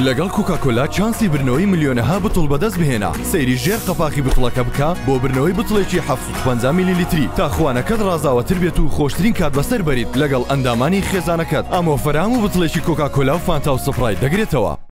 لەگەڵ کۆکاکۆلا چانسی بردنەوەی ملیۆنەها بوتڵ بەدەست بهێنا. سەیری ژێر قەپاغی بوتڵەکە بکە بۆ بردنەوەی بوتڵێکی 750 ملیلیتری تا خوانەکەت ڕازاوەتر بێت و خۆشترین کات بەسەر بەریت لەگەڵ ئەندامانی خێزانەکەت. ئەم ئۆفەرە هەموو بوتڵێکی کۆکاکۆلا و فانتا و سپرایت دەگرێتەوە.